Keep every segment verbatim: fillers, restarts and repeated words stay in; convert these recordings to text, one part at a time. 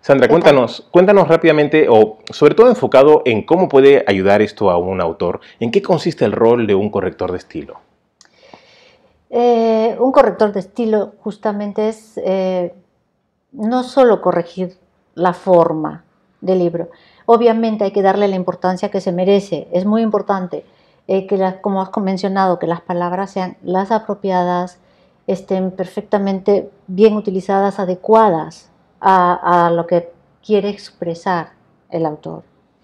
Sandra, cuéntanos, cuéntanos rápidamente, o sobre todo enfocado en cómo puede ayudar esto a un autor, ¿en qué consiste el rol de un corrector de estilo? Eh, un corrector de estilo justamente es eh, no solo corregir la forma del libro. Obviamente hay que darle la importancia que se merece, es muy importante eh, que, la, como has mencionado, que las palabras sean las apropiadas, estén perfectamente bien utilizadas, adecuadas a, a lo que quiere expresar el autor.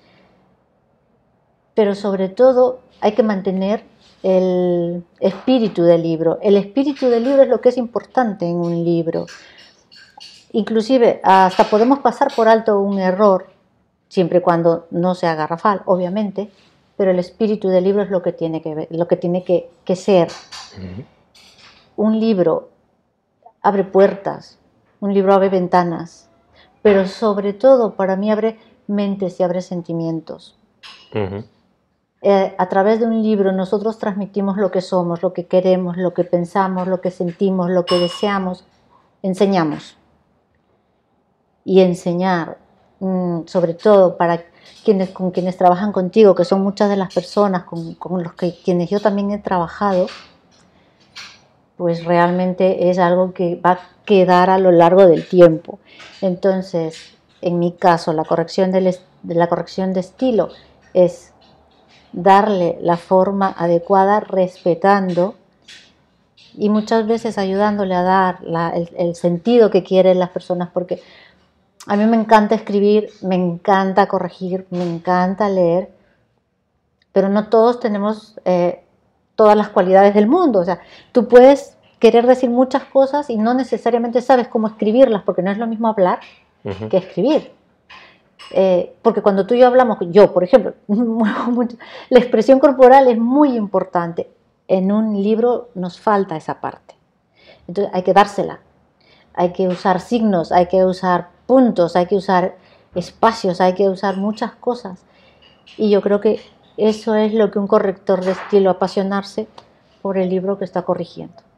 Pero sobre todo hay que mantener el espíritu del libro. El espíritu del libro es lo que es importante en un libro. Inclusive hasta podemos pasar por alto un error, siempre y cuando no sea garrafal, obviamente, pero el espíritu del libro es lo que tiene que, ver, lo que, tiene que, que ser. Uh-huh. Un libro abre puertas, un libro abre ventanas, pero sobre todo para mí abre mentes y abre sentimientos. Uh-huh. Eh, a través de un libro nosotros transmitimos lo que somos, lo que queremos, lo que pensamos, lo que sentimos, lo que deseamos, enseñamos. Y enseñar, mmm, sobre todo para quienes, con quienes trabajan contigo, que son muchas de las personas con, con los que quienes yo también he trabajado, pues realmente es algo que va a quedar a lo largo del tiempo. Entonces, en mi caso, la corrección de la corrección de estilo es darle la forma adecuada respetando y muchas veces ayudándole a dar la, el, el sentido que quieren las personas, porque a mí me encanta escribir, me encanta corregir, me encanta leer, pero no todos tenemos eh, todas las cualidades del mundo. O sea, tú puedes querer decir muchas cosas y no necesariamente sabes cómo escribirlas, porque no es lo mismo hablar uh-huh. que escribir. Eh, porque cuando tú y yo hablamos, yo por ejemplo, la expresión corporal es muy importante. En un libro nos falta esa parte. Entonces hay que dársela. Hay que usar signos, hay que usar puntos, hay que usar espacios, hay que usar muchas cosas. Y yo creo que eso es lo que un corrector de estilo, apasionarse por el libro que está corrigiendo.